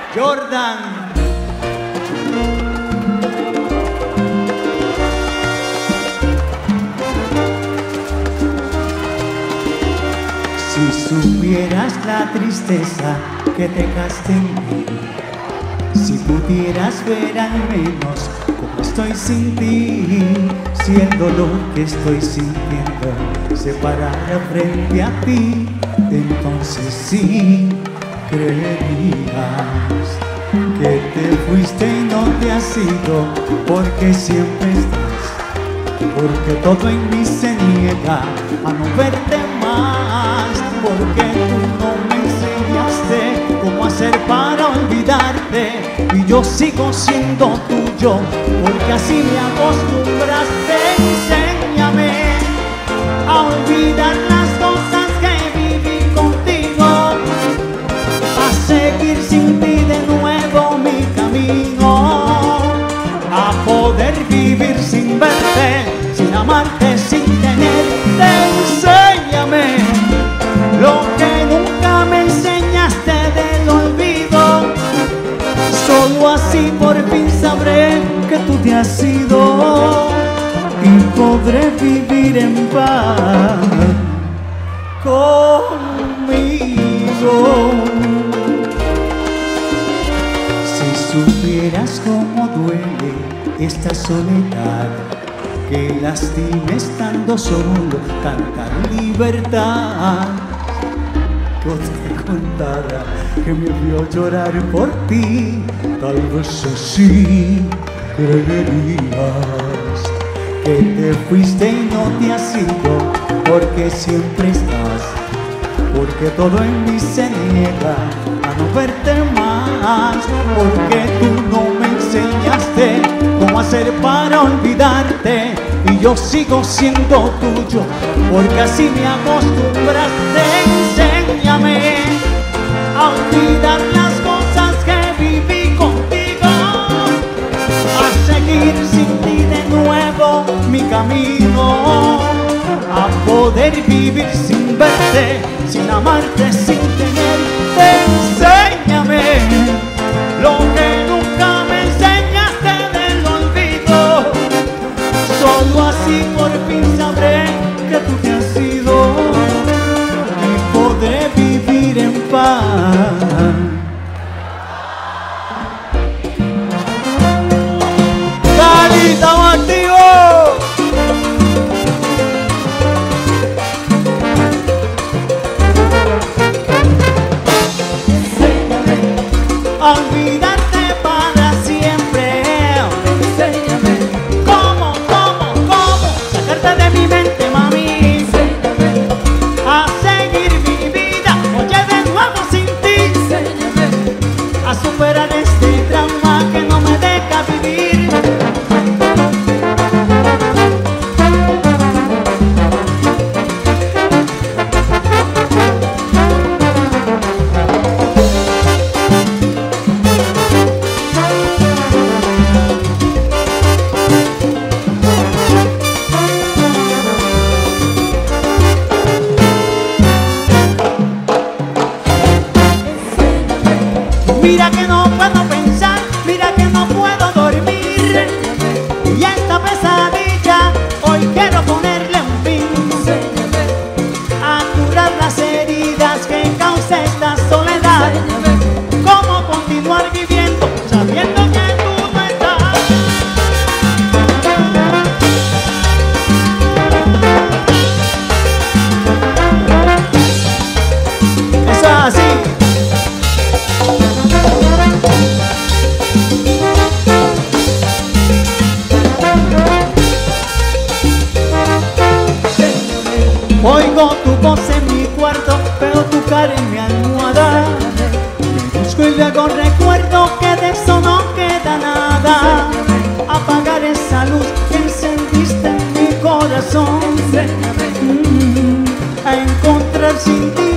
Jordan. Si supieras la tristeza que dejaste en mí, si pudieras ver al menos cómo estoy sin ti, si el dolor que estoy sintiendo se parara frente a ti, entonces sí creerías que te fuiste y no te has ido, porque siempre estás, porque todo en mí se niega a no verte más, porque tú no me enseñaste cómo hacer para olvidarte, y yo sigo siendo tuyo, porque así me acostumbraste. Enséñame a olvidar las cosas que viví contigo, a seguir sin ti de nuevo mi camino, a poder vivir sin verte, sin amarte, sin tenerte. Enséñame lo que nunca me enseñaste del olvido, solo así por fin sabré que tú te has ido y podré vivir en paz conmigo. Si supieras cómo duele esta soledad, que lastima estando solo, cantar libertad. Que te contara que me vio llorar por ti, tal vez así creerías que te fuiste y no te has ido, porque siempre estás, porque todo en mí se niega a no verte más, porque tú no me enseñaste cómo hacer para olvidarte, y yo sigo siendo tuyo, porque así me acostumbraste. Enséñame a olvidar las cosas que viví contigo, a seguir sin ti de nuevo mi camino, a poder vivir sin verte, sin amarte, sin tenerte. Enséñame lo que nunca me enseñaste del olvido, solo así por fin sabré que tú te has ido y podré vivir en paz. ¡Calita activo! Olvidarte para siempre. Enséñame cómo sacarte de mi mente, mami. Enséñame a seguir mi vida, oye, de nuevo sin ti. Enséñame a superar este trauma que no me deja vivir. Mira que no puedo pensar, mira que no puedo dormir, y esta pesadilla hoy quiero ponerle un fin, a curar las heridas que causa esta soledad. ¿Cómo continuar viviendo sabiendo que tú no estás? Eso es así. Oigo tu voz en mi cuarto, veo tu cara en mi almohada, me busco y luego recuerdo que de eso no queda nada. Apagar esa luz que encendiste en mi corazón, a encontrar sin ti